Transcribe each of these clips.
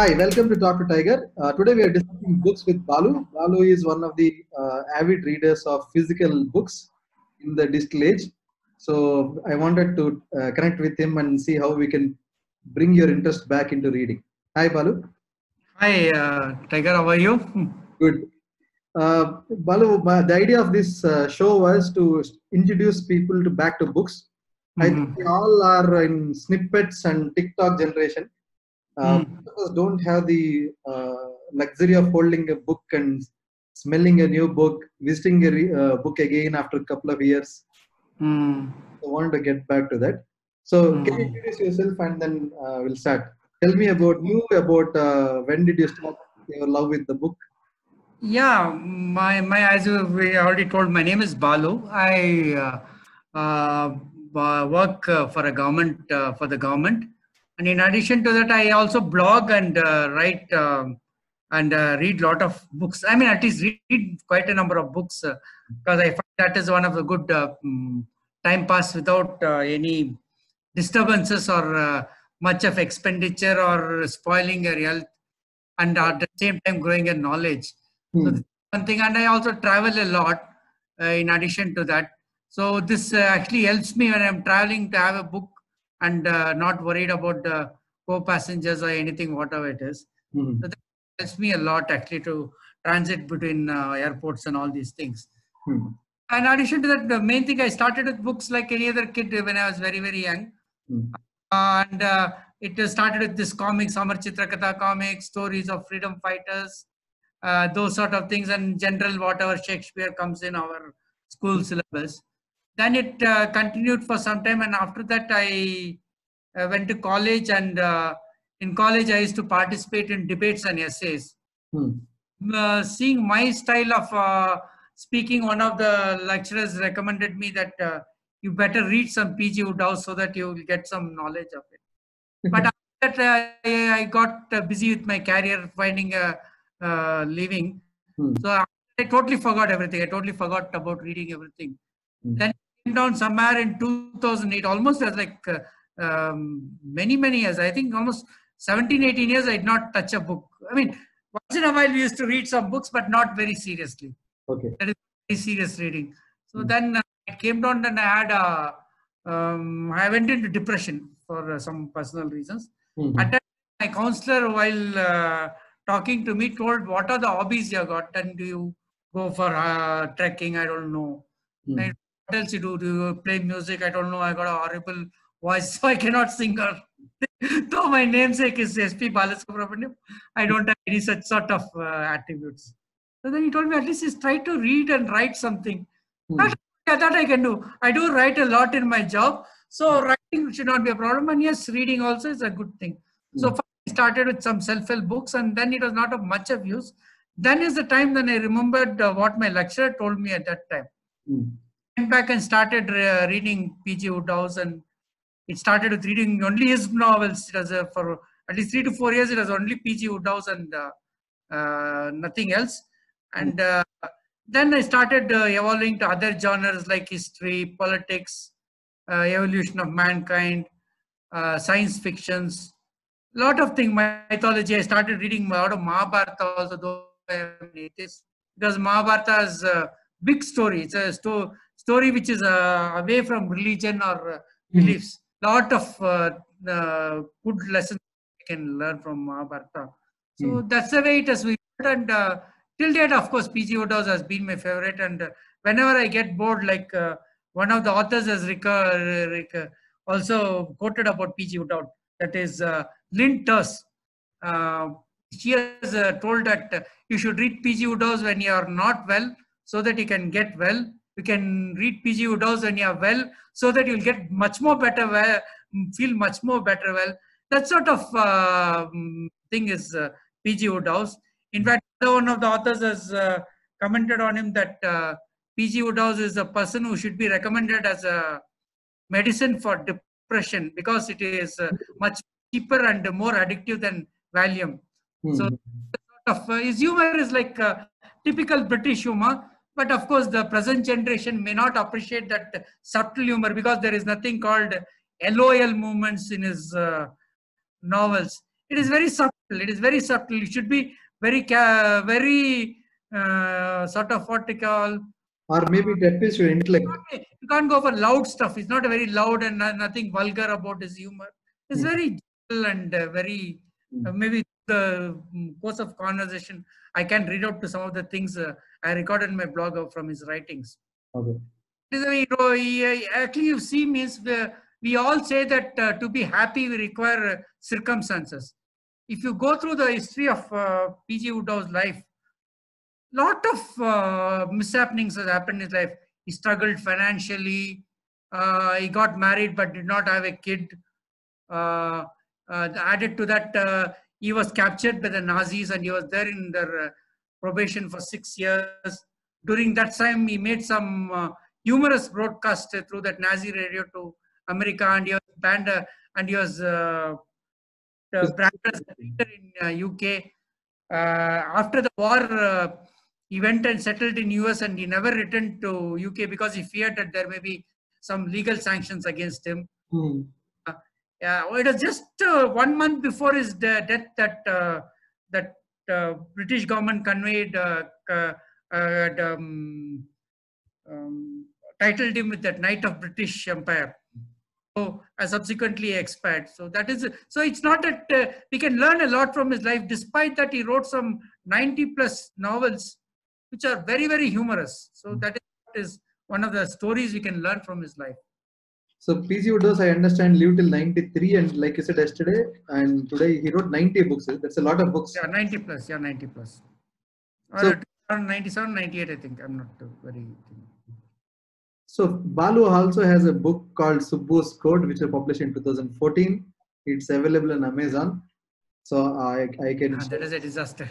Hi, welcome to Talk to Tiger. Today we are discussing books with Balu. Balu is one of the avid readers of physical books in the digital age. So I wanted to connect with him and see how we can bring your interest back into reading. Hi, Balu. Hi, Tiger, how are you? Good. Balu, the idea of this show was to introduce people to back to books. I think we all are in snippets and TikTok generation. Most of us don't have the luxury of holding a book and smelling a new book, visiting a book again after a couple of years. I want to get back to that. So, can you introduce yourself and then we'll start. Tell me about you, about when did you start your love with the book? Yeah, as we already told, my name is Balu. I work for a government for the government, and in addition to that, I also blog and write and read a lot of books. I mean, at least read quite a number of books because I find that is one of the good time pass without any disturbances or much of expenditure or spoiling your health, and at the same time growing in knowledge. So this is one thing, and I also travel a lot in addition to that. So this actually helps me when I'm traveling to have a book and not worried about the co-passengers or anything, whatever it is. So that helps me a lot actually to transit between airports and all these things. In addition to that, the main thing, I started with books like any other kid when I was very, very young. And it started with this comics, Amar Chitrakatha comics, stories of freedom fighters, those sort of things, and general whatever Shakespeare comes in our school syllabus. Then it continued for some time, and after that I went to college, and in college I used to participate in debates and essays. Seeing my style of speaking, one of the lecturers recommended me that you better read some P.G. Wodehouse so that you will get some knowledge of it. But after that, I got busy with my career, finding a living. So I totally forgot everything. I totally forgot about reading everything. Then it came down somewhere in 2008, almost as like many, many years. I think almost 17, 18 years I did not touch a book. I mean, once in a while we used to read some books, but not very seriously. Okay. That is very serious reading. So then it came down, and I had I went into depression for some personal reasons. At that time, my counselor, while talking to me, told, "What are the hobbies you got? And do you go for trekking? I don't know. And what else you do? Do you play music? I don't know. I got a horrible voice, so I cannot sing." Or though my namesake is S.P. Balasubramaniam, I don't have any such sort of attributes. So then he told me, at least just try to read and write something. That I can do. I do write a lot in my job. So writing should not be a problem. And yes, reading also is a good thing. So first I started with some self-help books, and then it was not of much of use. Then is the time when I remembered what my lecturer told me at that time. Went back and started reading P.G. Wodehouse, and it started with reading only his novels. It was for at least 3 to 4 years. It was only P.G. Wodehouse and nothing else. And then I started evolving to other genres like history, politics, evolution of mankind, science fictions, a lot of things, mythology. I started reading a lot of Mahabharata also, though I am an atheist, because Mahabharata is a big story. It's a story which is away from religion or beliefs. Lot of good lessons you can learn from Mahabharata. So that's the way it has been. And till date, of course, P.G. Wodehouse has been my favorite. And whenever I get bored, like one of the authors has also quoted about P.G. Wodehouse, that is Lynn Turse. She has told that you should read P.G. Wodehouse when you are not well, so that you can get well. You can read P.G. Wodehouse when you are well, so that you'll get much more better well, feel much more better well. That sort of thing is P.G. Wodehouse. In fact, one of the authors has commented on him that P.G. Wodehouse is a person who should be recommended as a medicine for depression, because it is much cheaper and more addictive than Valium. So sort of, his humor is like typical British humor, but of course the present generation may not appreciate that subtle humor, because there is nothing called LOL movements in his novels. It is very subtle It is very subtle. It should be very, very sort of what they call. Or maybe it appeals to your intellect. You can't go for loud stuff. It's not a very loud and nothing vulgar about his humor. It's very gentle and very maybe the course of conversation. I can read out to some of the things I recorded in my blog from his writings. Okay. It is very, actually, you see, means we all say that to be happy we require circumstances. If you go through the history of P.G. Woodhouse's life, lot of mishappenings has happened in his life. He struggled financially. He got married but did not have a kid. Added to that, he was captured by the Nazis and he was there in their probation for 6 years. During that time, he made some humorous broadcast through that Nazi radio to America, and he was banned and he was branded as a leader in UK. After the war, he went and settled in US and he never returned to UK because he feared that there may be some legal sanctions against him. It was just 1 month before his death that British government conveyed titled him with that Knight of British Empire. So subsequently expired. So that is, so it's not that we can learn a lot from his life, despite that he wrote some 90+ novels, which are very, very humorous. So that is one of the stories we can learn from his life. So P.G. Woodhouse, I understand, lived till 93, and like you said yesterday, and today he wrote 90 books. That's a lot of books. Yeah, 90+. Yeah, 90+. So, 97, 98, I think. I'm not very. So Balu also has a book called Subbu's Code, which was published in 2014. It's available on Amazon. So I can. That is a disaster.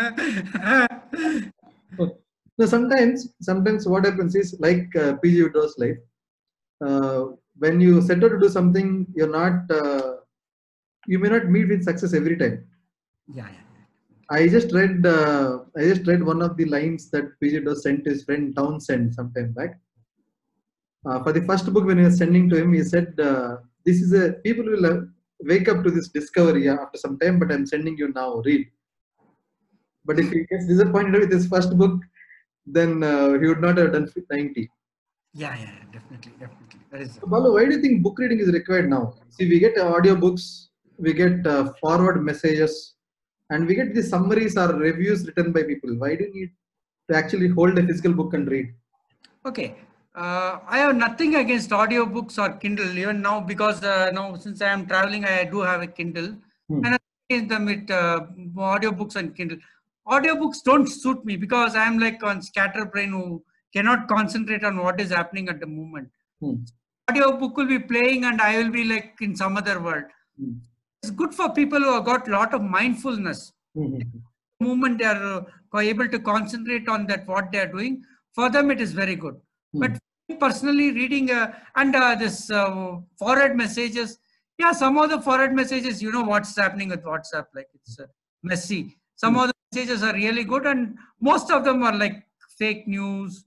So sometimes what happens is, like P.G. Woodhouse's life. When you set out to do something, you're not. You may not meet with success every time. Yeah. I just read one of the lines that P.G. Woodhouse sent his friend Townsend some time back. For the first book, when he was sending to him, he said, "This is a people will wake up to this discovery after some time, but I'm sending you now. Read." But if he gets disappointed with his first book, then he would not have done 90. Yeah, definitely. That is. So, Balu, why do you think book reading is required now? See, we get audiobooks, we get forward messages, and we get the summaries or reviews written by people. Why do you need to actually hold a physical book and read? Okay. I have nothing against audiobooks or Kindle even now, because now since I am traveling, I do have a Kindle. And I against them with audiobooks and Kindle. Audiobooks don't suit me because I am like on scatterbrain who cannot concentrate on what is happening at the moment. Audiobook will be playing and I will be like in some other world. It's good for people who have got a lot of mindfulness. The moment they are able to concentrate on that what they are doing, for them it is very good. But personally, reading this forward messages, some of the forward messages, you know what's happening with WhatsApp, like it's messy. Some of the messages are really good, and most of them are like fake news,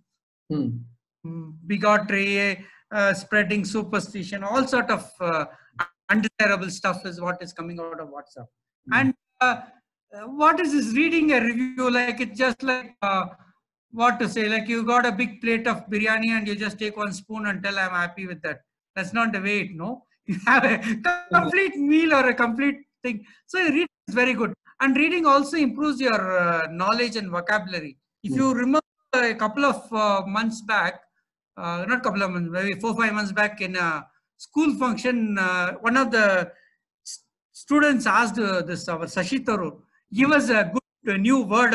bigotry, spreading superstition, all sort of undesirable stuff is what is coming out of WhatsApp. And what is this reading a review like? It's just like what to say, like you got a big plate of biryani and you just take one spoon and tell I'm happy with that. That's not the way it, no? You have a complete meal or a complete thing. So reading is very good. And reading also improves your knowledge and vocabulary. If you remember a couple of months back, not couple of months, maybe 4-5 months back in a school function, one of the students asked our Sashi Tharoor, give us a good new word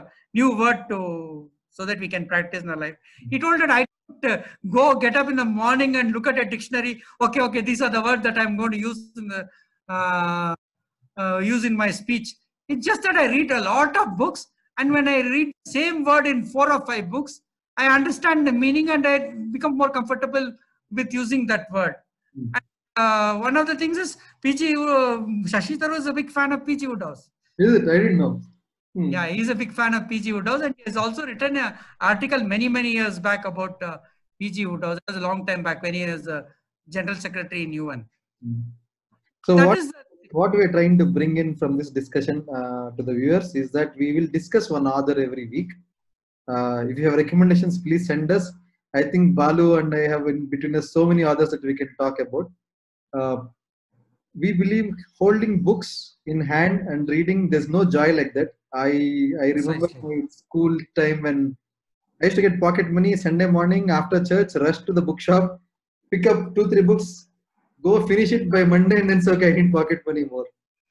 to so that we can practice in our life. He told that I don't go get up in the morning and look at a dictionary. Okay, these are the words that I'm going to use in the use in my speech. It's just that I read a lot of books, and when I read the same word in 4 or 5 books, I understand the meaning and I become more comfortable with using that word. And, one of the things is Sashi Tharoor is a big fan of P.G. Woodhouse. Is it? I didn't know. Yeah, he's a big fan of P.G. Woodhouse, and he has also written an article many years back about P.G. Woodhouse. That was a long time back when he was General Secretary in UN. So that what? is what we are trying to bring in from this discussion to the viewers is that we will discuss one author every week. If you have recommendations, please send us. I think Balu and I have in between us so many authors that we can talk about. We believe holding books in hand and reading, there's no joy like that. I remember my school time when I used to get pocket money Sunday morning after church, rush to the bookshop, pick up 2-3 books, go finish it by Monday, and then so okay, I need pocket money more.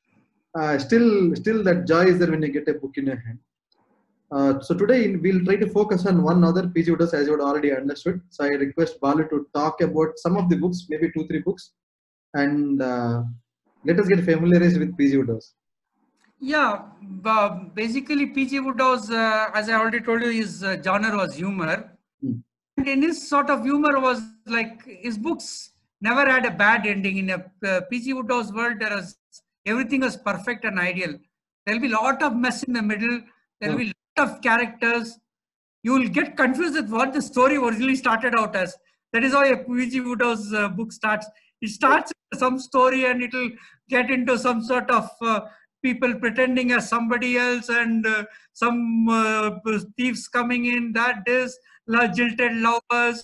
Still that joy is there when you get a book in your hand. So today we'll try to focus on one other PG Wodehouse, as you would already understood. So I request Balu to talk about some of the books, maybe 2-3 books, and let us get familiarized with PG Wodehouse. Yeah, basically PG Wodehouse, as I already told you, his genre was humor. And in his sort of humor was like his books never had a bad ending. In a PG Wodehouse world, everything was perfect and ideal. There'll be a lot of mess in the middle. There'll be a lot of characters. You will get confused with what the story originally started out as. That is how a PG Wodehouse book starts. It starts with some story and it will get into some sort of people pretending as somebody else, and some thieves coming in, that is, jilted lovers,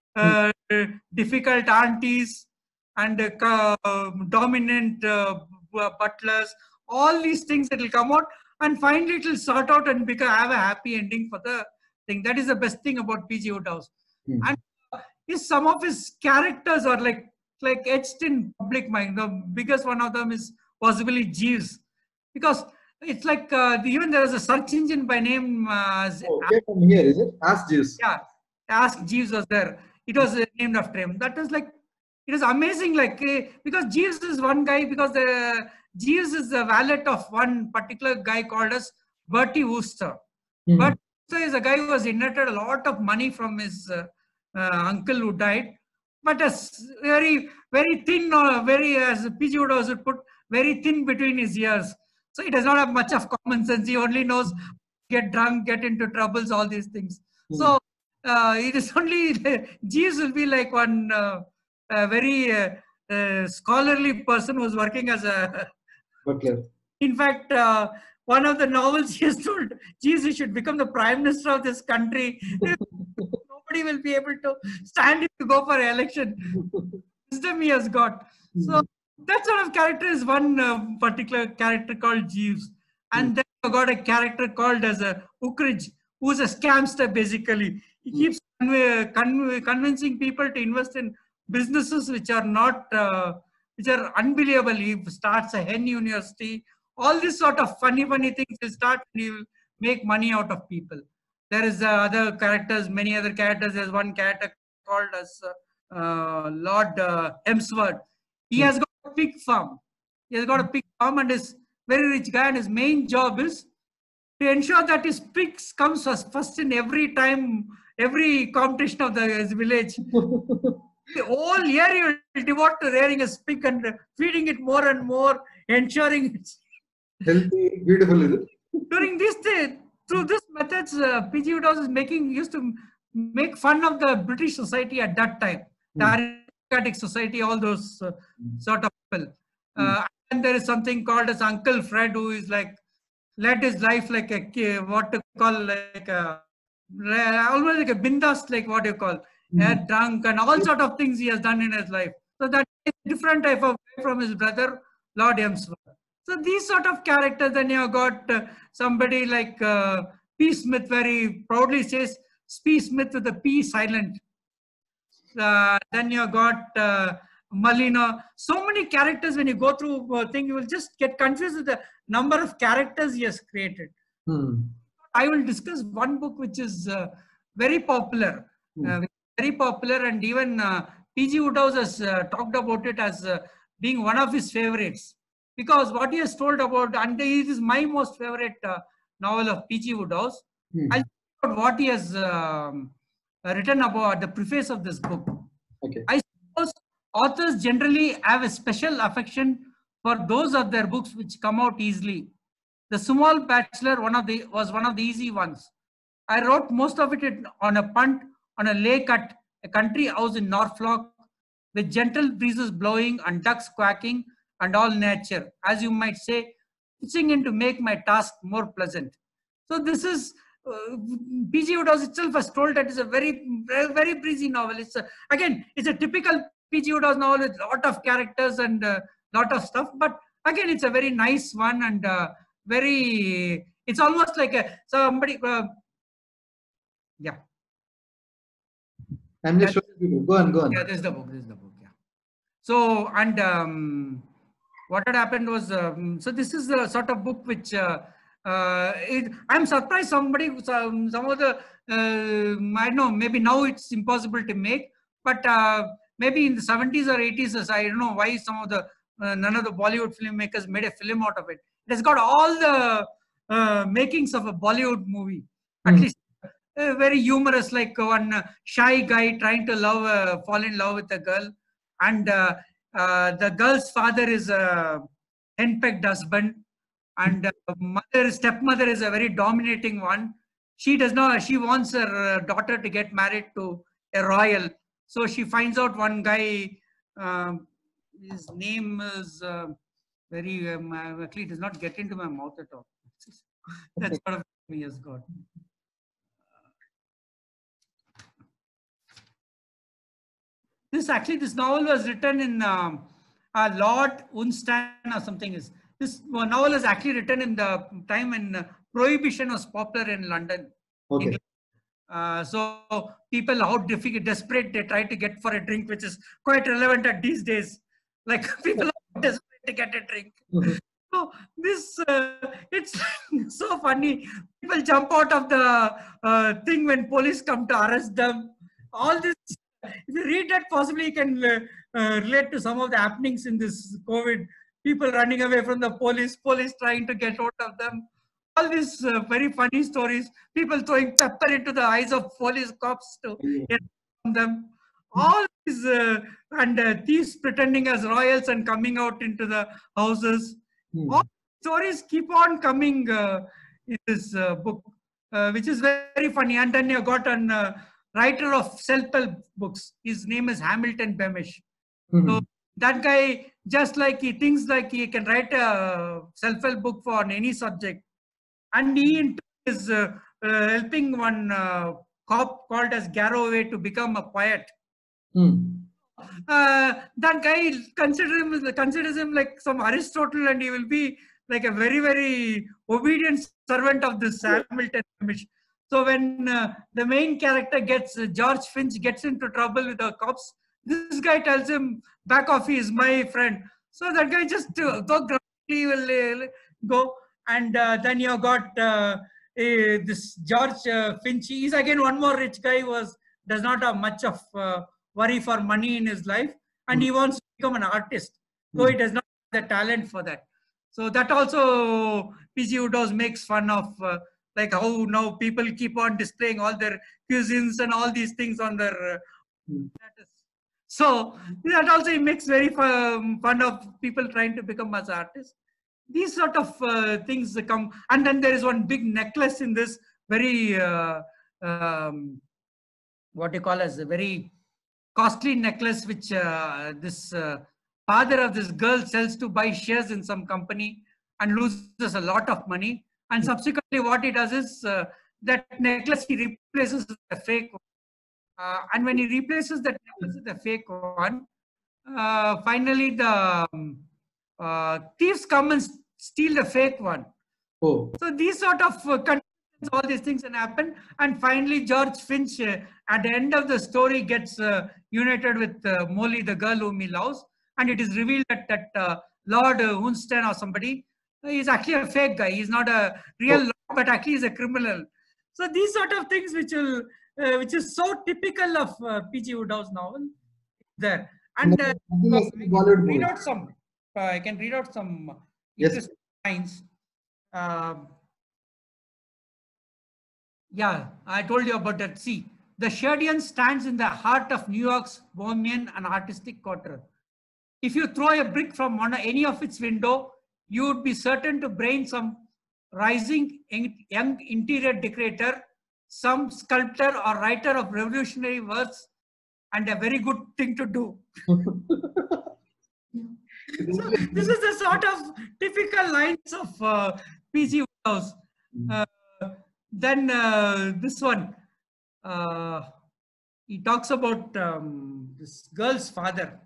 difficult aunties, and dominant butlers. All these things that will come out, and finally it will sort out and have a happy ending for the thing. That is the best thing about PG Wodehouse. And some of his characters are like etched in public mind. The biggest one of them is possibly Jeeves, because it's like even there was a search engine by name. Okay, from here is it? Ask Jeeves. Yeah, Ask Jeeves was there. It was named after him. That was like, it is amazing. Like because Jeeves is one guy, because Jeeves is the valet of one particular guy called as Bertie Wooster. But Wooster is a guy who has inherited a lot of money from his uncle who died, but as very thin, or very, as PG Wodehouse would put, very thin between his ears. So he does not have much of common sense. He only knows get drunk, get into troubles, all these things. So it is only Jeeves will be like one very scholarly person who was working as a butler. In fact, one of the novels he has told Jeeves he should become the prime minister of this country. Nobody will be able to stand him to go for election. Wisdom he has got. So that sort of character is one particular character called Jeeves. And then you got a character called as a Ukridge, who's a scamster basically. He keeps convincing people to invest in businesses which are not, which are unbelievable. He starts a hen university. All this sort of funny things will start, and he will make money out of people. There is other characters, many other characters. There's one character called as Lord Hemsworth. He has got a pig farm. He has got a pig farm and is very rich guy, and his main job is to ensure that his pigs comes first in every competition of his village. The whole year he will devote to rearing a pig and feeding it more and more, ensuring it's healthy, beautiful, is it? During this day, through this methods, PG Wodehouse used to make fun of the British society at that time, the aristocratic society, all those sort of people. And there is something called as Uncle Fred, who is like, led his life like a, what to call, like a, almost like a bindas, like what you call, drunk, and all sort of things he has done in his life. So that is a different type of guy from his brother, Lord Hemsworth. So these sort of characters, then you have got somebody like P. Smith, where he proudly says P. Smith with the P silent. Then you have got Malina. So many characters, when you go through a thing, you will just get confused with the number of characters he has created. I will discuss one book which is very popular, and even PG Wodehouse has talked about it as being one of his favorites. Because what he has told about, and it is my most favorite novel of PG Wodehouse. I'll talk about what he has written about the preface of this book. Okay. I suppose authors generally have a special affection for those of their books which come out easily. The Small Bachelor was one of the easy ones. I wrote most of it on a punt on a lake at a country house in Norfolk, with gentle breezes blowing and ducks quacking and all nature, as you might say, pitching in to make my task more pleasant. So this is P.G. Wodehouse itself has told that it's a very breezy novel. Again, it's a typical P.G. Wodehouse novel with a lot of characters and lot of stuff. But again, it's a very nice one and it's almost like somebody. Yeah. I'm just showing you. Go on. Yeah, this is the book. Yeah. So, and what had happened was, so this is the sort of book which I'm surprised some of the, I don't know, maybe now it's impossible to make, but maybe in the 70s or 80s, I don't know why none of the Bollywood filmmakers made a film out of it. It has got all the makings of a Bollywood movie, at least. Very humorous, like one shy guy trying to fall in love with a girl, and the girl's father is a henpecked husband, and stepmother is a very dominating one. She wants her daughter to get married to a royal. So she finds out one guy, his name is actually it does not get into my mouth at all. That's sort of me has got. This novel was written in Lord Unstern or something. This novel is actually written in the time when prohibition was popular in London. Okay. So people, how desperate they try to get for a drink, which is quite relevant at these days. Like people are desperate to get a drink. So this, it's so funny. People jump out of the thing when police come to arrest them. All this. If you read that, possibly you can relate to some of the happenings in this COVID. People running away from the police trying to get out of them. All these very funny stories. People throwing pepper into the eyes of police cops to get from them. All these and thieves pretending as royals and coming out into the houses. All stories keep on coming in this book, which is very funny. And then you got an writer of self-help books. His name is Hamilton Beamish. So that guy, just like he thinks like he can write a self-help book for any subject, and he is helping one cop called as Garroway to become a poet. That guy considers him like some Aristotle, and he will be like a very obedient servant of this Hamilton Beamish. So when the main character George Finch gets into trouble with the cops, this guy tells him, back off, he is my friend. So that guy just will go. And then you got this George Finch. He's again one more rich guy who does not have much of worry for money in his life. And he wants to become an artist, though he does not have the talent for that. So that also P.G. Wodehouse makes fun of. Like how now people keep on displaying all their cuisines and all these things on their status. So that also makes very fun of people trying to become as artists. These sort of things come, and then there is one big necklace in this very what you call as a very costly necklace, which this father of this girl sells to buy shares in some company and loses a lot of money. And subsequently, what he does is that necklace he replaces with a fake one. And when he replaces that necklace with a fake one, finally the thieves come and steal the fake one. So these sort of all these things can happen. And finally, George Finch, at the end of the story, gets united with Molly, the girl whom he loves. And it is revealed that Lord Unstern or somebody, he's actually a fake guy. He's not a real lord, but actually he's a criminal. So these sort of things which is so typical of P.G. Wodehouse novel there. And I can read out some interesting lines. Yeah, I told you about that. See, the Sheridan stands in the heart of New York's bohemian and artistic quarter. If you throw a brick from any of its window, you would be certain to brain some rising young interior decorator, some sculptor or writer of revolutionary verse, and a very good thing to do. So this is the sort of typical lines of P.G. Wodehouse. Then this one, he talks about this girl's father.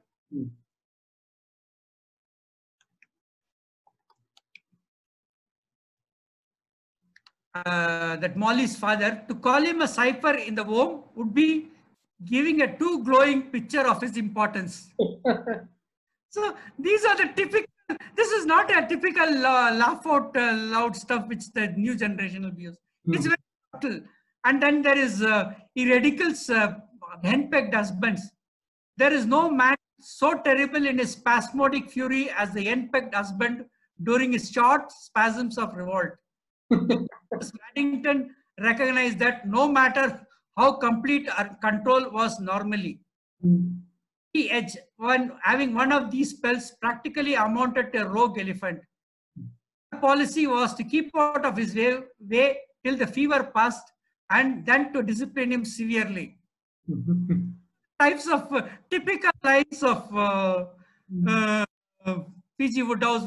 That Molly's father, to call him a cipher in the home would be giving a too glowing picture of his importance. So these are the typical, this is not a typical laugh out loud stuff which the new generation will use. It's very subtle. And then there is, he ridicules henpecked husbands. There is no man so terrible in his spasmodic fury as the henpecked husband during his short spasms of revolt. Waddington recognized that no matter how complete control was normally, the edge, having one of these spells practically amounted to a rogue elephant. The policy was to keep out of his way till the fever passed and then to discipline him severely. Types of typical lines of P.G. Wodehouse,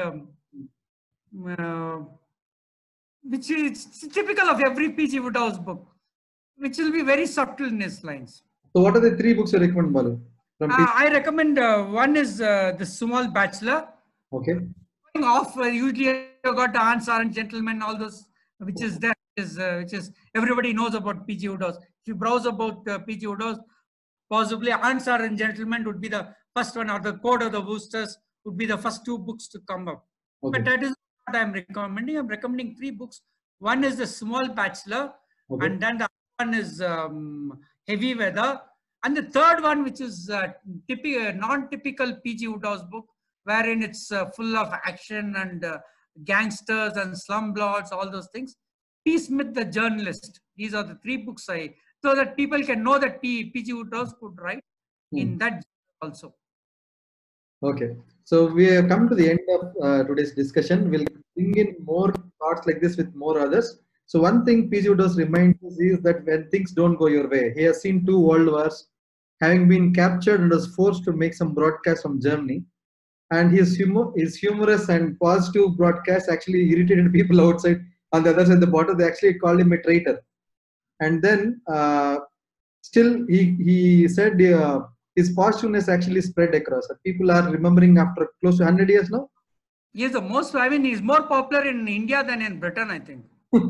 which is typical of every P.G. Wodehouse book, which will be very subtle in his lines. So what are the 3 books you recommend, Balu? I recommend one is The Small Bachelor. Okay. Going off, usually you got Aunts Aren't Gentlemen, all those, which is there, which is everybody knows about P.G. Wodehouse. If you browse about P.G. Wodehouse, possibly Aunts Aren't Gentlemen would be the first one, or The Code of the Woosters would be the first 2 books to come up. Okay. But that is what I'm recommending. I'm recommending 3 books. One is The Small Bachelor, okay, and then the other one is Heavy Weather. And the third one, which is non-typical P.G. Wodehouse book, wherein it's full of action and gangsters and slumlords, all those things. P. Smith, the Journalist. These are the 3 books so that people can know that P.G. Wodehouse could write in that also. Okay. So we have come to the end of today's discussion. We'll bring in more thoughts like this with more others. So one thing P.G. Wodehouse reminds us is that when things don't go your way, he has seen 2 world wars, having been captured and was forced to make some broadcasts from Germany. And his humorous and positive broadcasts actually irritated people outside. On the other side of the border, they actually called him a traitor. And then still he said his positiveness actually spread across. People are remembering after close to 100 years now. He is the most, he's more popular in India than in Britain, I think.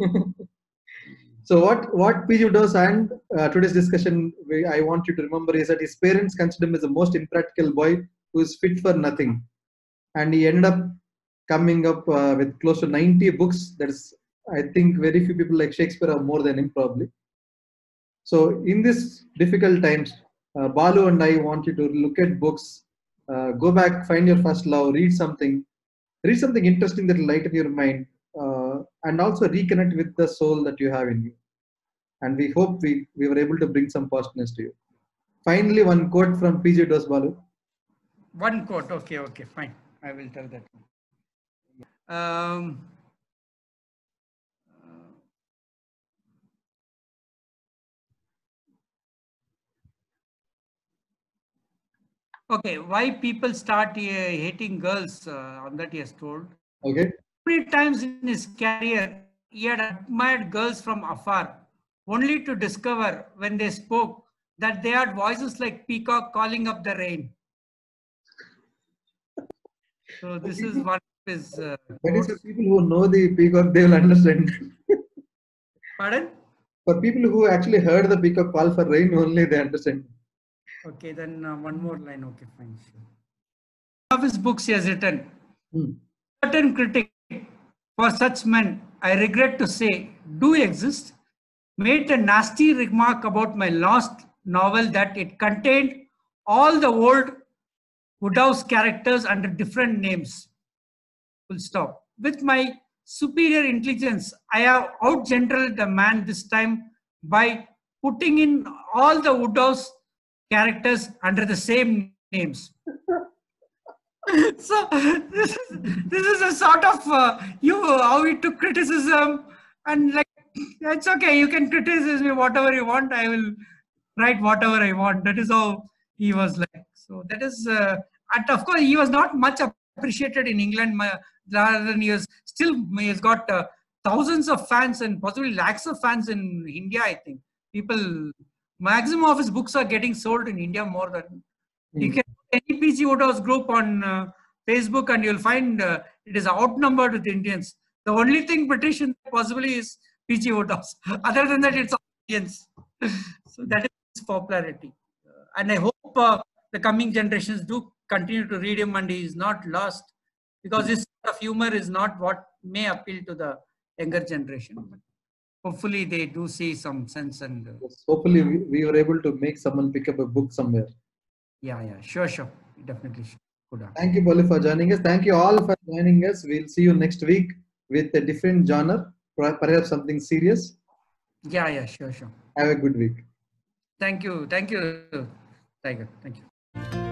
So what P.G. Wodehouse and today's discussion, I want you to remember is that his parents considered him as the most impractical boy who is fit for nothing. And he ended up coming up with close to 90 books. That is, I think, very few people like Shakespeare have more than him probably. So in these difficult times, Balu and I want you to look at books, go back, find your first love, read something interesting that will lighten your mind, and also reconnect with the soul that you have in you. And we hope we were able to bring some positiveness to you. Finally, one quote from P.G. Wodehouse, Balu. One quote, okay, fine. I will tell that. Okay, why people start hating girls, on that he has told. Okay. Many times in his career, he had admired girls from afar, only to discover when they spoke that they had voices like peacock calling up the rain. So this is one of his. That is for people who know the peacock, they will understand. Pardon? For people who actually heard the peacock call for rain, only they understand. Okay, then one more line. Okay, fine. Sure. One of his books he has written. Certain critic, for such men, I regret to say, do exist, made a nasty remark about my last novel that it contained all the old Wodehouse characters under different names. Full stop. With my superior intelligence, I have outgeneraled the man this time by putting in all the Wodehouse characters under the same names. So this is a sort of how he took criticism, and like, it's okay, you can criticize me whatever you want, I will write whatever I want. That is how he was like. So that is And of course, he was not much appreciated in England. Rather than he has got thousands of fans and possibly lakhs of fans in India. I think maximum of his books are getting sold in India more than you can. Any PG Wodehouse group on Facebook, and you'll find it is outnumbered with Indians. The only thing British possibly is PG Wodehouse. Other than that, it's all Indians. So that is his popularity. And I hope the coming generations do continue to read him, and he is not lost, because his sort of humor is not what may appeal to the younger generation. But hopefully they do see some sense, and hopefully we were able to make someone pick up a book somewhere. Yeah, sure, definitely should. Thank you, Balu, for joining us. Thank you all for joining us. We'll see you next week with a different genre, perhaps something serious. Yeah, sure. Have a good week. Thank you, Tiger. Thank you.